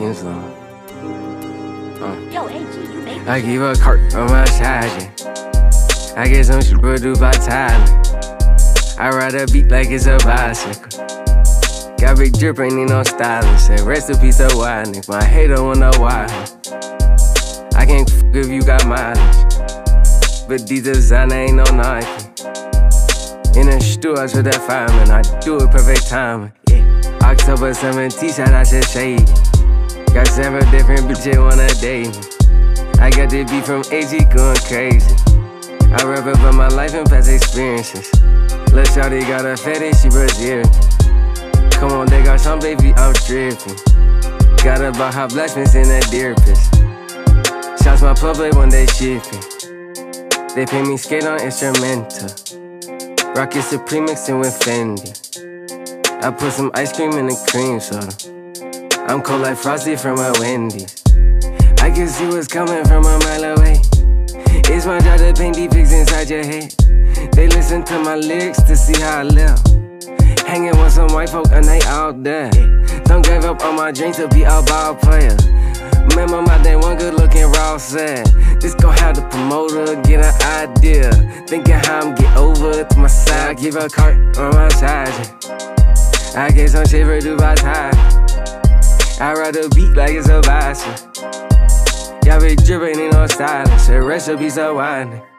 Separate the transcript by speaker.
Speaker 1: King song. I give a cart on my side, yeah. I get some shit produced by Thailand. I ride a beat like it's a bicycle. Got big drip, ain't need no styling. Said recipe so wide, nigga. My hater wanna why. I can't f if you got mileage, but these designer ain't no Nike. In the stew, I took that fireman. I do it perfect timing. Yeah. October 17th, shout out to Shady. Got 7 different bitches wanna date me. I got this beat from AG going crazy. I rap about my life and past experiences. Lil' shawty got a fetish, she Brazilian. Come on, they got some baby, I'm dripping. Got about hot blacksmiths in that deer piss. Shots my public when they shipping. They pay me skate on instrumental. Rocket Supreme mixing with Fendi. I put some ice cream in the cream soda. I'm cold like Frosty from a Wendy's. I can see what's coming from a mile away. It's my job to paint these pics inside your head. They listen to my lyrics to see how I live. Hanging with some white folk and they out there. Don't give up on my dreams to be out ball player. Remember my day one good looking raw said, this gon' have the promoter get an idea. Thinking how I'm get over to my side. I keep a cart on my side, yeah. I get some shit produced by Thailand. I ride a beat like it's a bicycle. Y'all be drippin', ain't no styling. Said recipe so wide.